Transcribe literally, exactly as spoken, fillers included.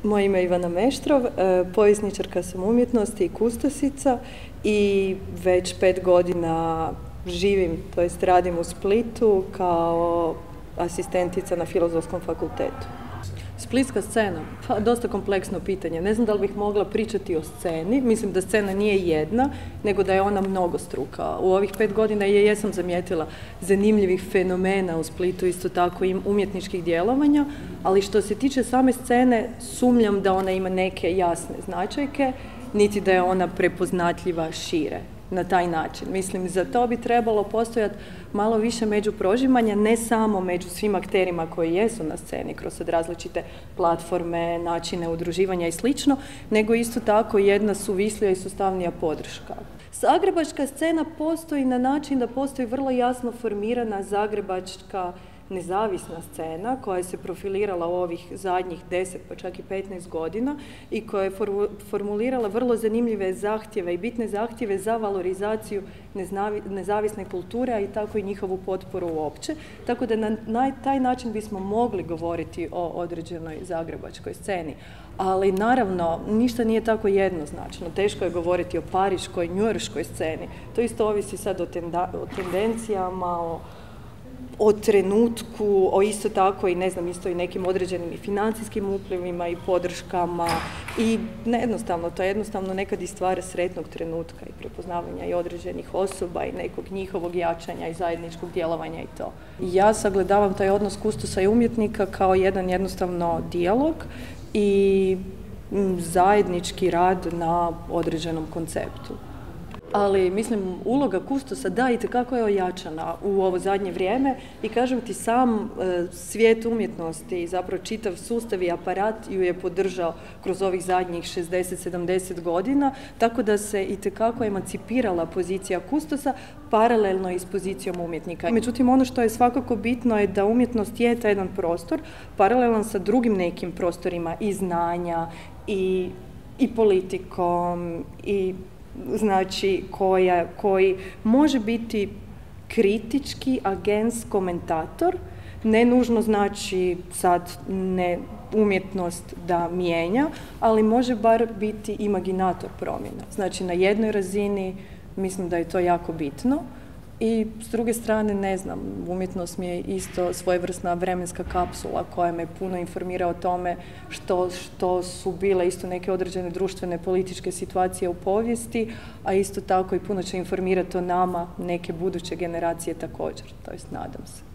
Moje ime je Ivana Meštrov, povjesničarka sam umjetnosti i kustosica i već pet godina živim, to jest radim u Splitu kao asistentica na Filozofskom fakultetu. Splitska scena, pa dosta kompleksno pitanje. Ne znam da li bih mogla pričati o sceni. Mislim da scena nije jedna, nego da je ona mnogostruka. U ovih pet godina je jesam zamijetila zanimljivih fenomena u Splitu, isto tako i umjetničkih djelovanja, ali što se tiče same scene, sumnjam da ona ima neke jasne značajke, niti da je ona prepoznatljiva šire na taj način. Mislim, za to bi trebalo postojati malo više međuprožimanja, ne samo među svim akterima koji jesu na sceni, kroz različite platforme, načine udruživanja i slično, nego isto tako jedna suvislija i sustavnija podrška. Zagrebačka scena postoji na način da postoji vrlo jasno formirana zagrebačka nezavisna scena koja se profilirala u ovih zadnjih deset pa čak i petnaest godina i koja je formulirala vrlo zanimljive zahtjeve i bitne zahtjeve za valorizaciju nezavisne kulture, a i tako i njihovu potporu uopće. Tako da na taj način bismo mogli govoriti o određenoj zagrebačkoj sceni. Ali naravno, ništa nije tako jednoznačno. Teško je govoriti o pariškoj, njujorškoj sceni. To isto ovisi sad o, o tendencijama, o o trenutku, o isto tako i ne znam, isto i nekim određenim i financijskim uplivima i podrškama i nejednostavno, to je jednostavno nekad i stvar sretnog trenutka i prepoznavanja i određenih osoba i nekog njihovog jačanja i zajedničkog djelovanja i to. Ja sagledavam taj odnos kustosa i umjetnika kao jedan jednostavno dijalog i zajednički rad na određenom konceptu. Ali, mislim, uloga kustosa, da, itekako je ojačana u ovo zadnje vrijeme i kažem ti, sam e, svijet umjetnosti i zapravo čitav sustav i aparat ju je podržao kroz ovih zadnjih šezdeset sedamdeset godina, tako da se itekako emancipirala pozicija kustosa paralelno i s pozicijom umjetnika. Međutim, ono što je svakako bitno je da umjetnost je taj jedan prostor, paralelan sa drugim nekim prostorima i znanja i, i politikom i znači koja, koji može biti kritički agens komentator, ne nužno znači sad ne umjetnost da mijenja, ali može bar biti imaginator promjena. Znači na jednoj razini mislim da je to jako bitno. I s druge strane, ne znam, umjetnost mi je isto svojevrsna vremenska kapsula koja me puno informira o tome što, što su bile isto neke određene društvene političke situacije u povijesti, a isto tako i puno će informirati o nama neke buduće generacije također, to jest nadam se.